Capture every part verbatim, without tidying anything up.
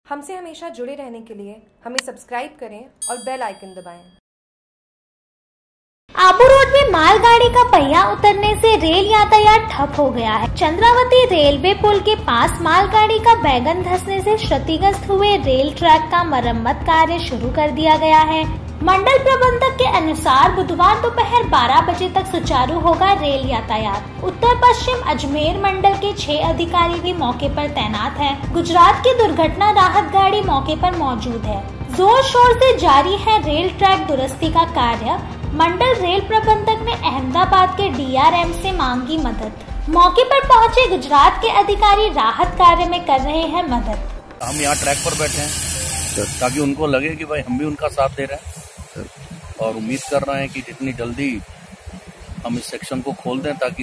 हमसे हमेशा जुड़े रहने के लिए हमें सब्सक्राइब करें और बेल आइकन दबाएं। आबू रोड में मालगाड़ी का पहिया उतरने से रेल यातायात ठप हो गया है। चंद्रावती रेलवे पुल के पास मालगाड़ी का बैगन धंसने से क्षतिग्रस्त हुए रेल ट्रैक का मरम्मत कार्य शुरू कर दिया गया है। मंडल प्रबंधक के अनुसार बुधवार दोपहर बारह बजे तक सुचारू होगा रेल यातायात। उत्तर पश्चिम अजमेर मंडल के छह अधिकारी भी मौके पर तैनात हैं। गुजरात की दुर्घटना राहत गाड़ी मौके पर मौजूद है। जोर शोर से जारी है रेल ट्रैक दुरुस्ती का कार्य। मंडल रेल प्रबंधक ने अहमदाबाद के डी आर एम से मांगी मदद। मौके पर पहुंचे गुजरात के अधिकारी राहत कार्य में कर रहे हैं मदद। हम यहाँ ट्रैक पर बैठे हैं ताकि उनको लगे कि भाई हम भी उनका साथ दे रहे हैं और उम्मीद कर रहे हैं कि जितनी जल्दी हम इस सेक्शन को खोल दें ताकि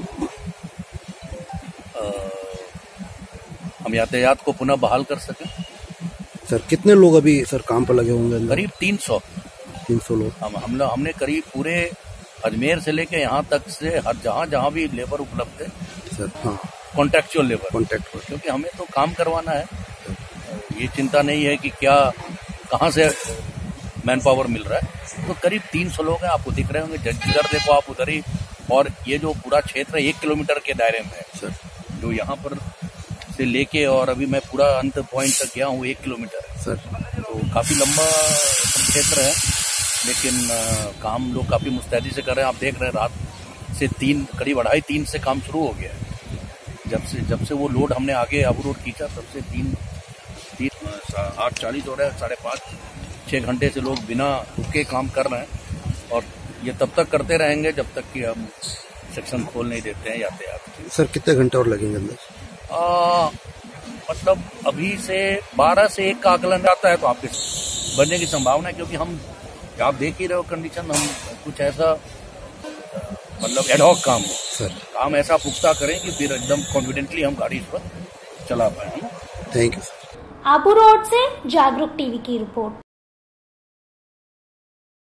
आ, हम यातायात को पुनः बहाल कर सकें। सर कितने लोग अभी सर काम पर लगे होंगे? करीब तीन सौ तीन सौ लोग। हम हम लोग हमने करीब पूरे अजमेर से लेके यहाँ तक से हर जहाँ जहाँ भी लेबर उपलब्ध है सर, हाँ कॉन्ट्रेक्चुअल लेबर कॉन्ट्रैक्ट, क्योंकि हमें तो काम करवाना है। ये चिंता नहीं है कि क्या कहाँ से मैन पावर मिल रहा है। तो करीब तीन सौ लोग हैं, आपको दिख रहे होंगे। जिधर देखो आप उधर ही। और ये जो पूरा क्षेत्र है एक किलोमीटर के दायरे में है सर, जो यहाँ पर से लेके और अभी मैं पूरा अंत पॉइंट तक गया हूँ एक किलोमीटर है सर। तो काफी लंबा क्षेत्र है, लेकिन आ, काम लोग काफी मुस्तैदी से कर रहे हैं। आप देख रहे हैं रात से तीन करीब अढ़ाई तीन से काम शुरू हो गया है। जब से जब से वो लोड हमने आगे आबू रोड खींचा तब से तीन तीन आठ चालीस हो रहा है, साढ़े पाँच छः घंटे से लोग बिना रुके काम कर रहे हैं। और ये तब तक करते रहेंगे जब तक कि हम सेक्शन खोल नहीं देते हैं यातायात। सर कितने घंटे और लगेंगे अंदर? आ, मतलब अभी से बारह से एक का आकलन आता है तो आपके बनने की संभावना है, क्योंकि हम आप देख ही रहे हो कंडीशन। हम कुछ ऐसा मतलब एडहॉक काम हो सर, काम ऐसा पुख्ता करें कि फिर एकदम कॉन्फिडेंटली हम गाड़ी इस पर चला पाए। Thank you sir. Abu Road से जागरूक टीवी की रिपोर्ट।